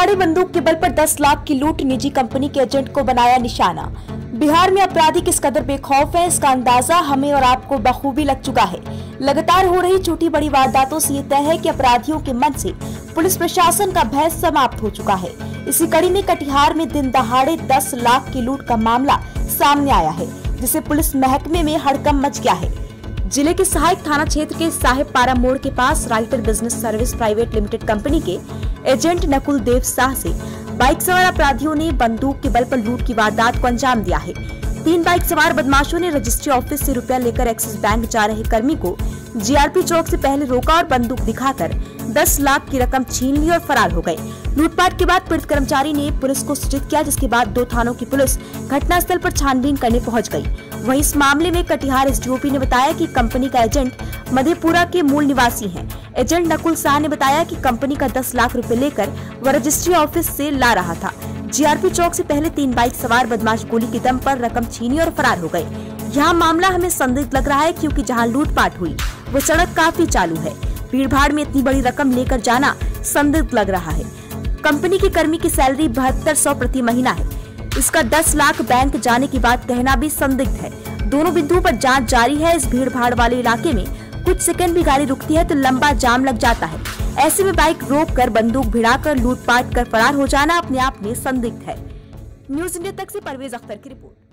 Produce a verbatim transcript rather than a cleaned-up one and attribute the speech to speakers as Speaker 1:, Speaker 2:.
Speaker 1: दिहाड़ी बंदूक के बल पर दस लाख की लूट, निजी कंपनी के एजेंट को बनाया निशाना। बिहार में अपराधी किस कदर बेखौफ है, इसका अंदाजा हमें और आपको बखूबी लग चुका है। लगातार हो रही छोटी बड़ी वारदातों से ये तय है कि अपराधियों के मन से पुलिस प्रशासन का भय समाप्त हो चुका है। इसी कड़ी में कटिहार में दिन दहाड़े दस लाख की लूट का मामला सामने आया है, जिसे पुलिस महकमे में हड़कंप मच गया है। जिले के सहायक थाना क्षेत्र के साहेब पारा मोड़ के पास writer business service private limited company के एजेंट नकुल देव शाह से बाइक सवार अपराधियों ने बंदूक के बल पर लूट की वारदात को अंजाम दिया है। तीन बाइक सवार बदमाशों ने रजिस्ट्री ऑफिस से रुपया लेकर एक्सिस बैंक जा रहे कर्मी को जीआरपी चौक से पहले रोका और बंदूक दिखाकर दस लाख की रकम छीन ली और फरार हो गए। लूटपाट के बाद पीड़ित कर्मचारी ने पुलिस को सूचित किया, जिसके बाद दो थानों की पुलिस घटनास्थल पर छानबीन करने पहुंच गई। वहीं इस मामले में कटिहार एसडीओपी ने बताया कि कंपनी का एजेंट मधेपुरा के मूल निवासी हैं। एजेंट नकुल शाह ने बताया कि कंपनी का दस लाख रुपए लेकर वह रजिस्ट्री ऑफिस से ला रहा था। जीआरपी चौक से पहले तीन बाइक सवार बदमाश गोली के दम पर रकम छीनी और फरार हो गए। यहाँ मामला हमें संदिग्ध लग रहा है, क्योंकि जहाँ लूटपाट हुई वो सड़क काफी चालू है। भीड़ भाड़ में इतनी बड़ी रकम लेकर जाना संदिग्ध लग रहा है। कंपनी के कर्मी की सैलरी बहत्तर सौ प्रति महीना है। इसका दस लाख बैंक जाने की बात कहना भी संदिग्ध है। दोनों बिंदुओं पर जांच जारी है। इस भीड़ भाड़ वाले इलाके में कुछ सेकंड भी गाड़ी रुकती है तो लंबा जाम लग जाता है। ऐसे में बाइक रोक कर बंदूक भिड़ाकर लूटपाट कर फरार हो जाना अपने आप में संदिग्ध है। न्यूज इंडिया तक से परवेज अख्तर की रिपोर्ट।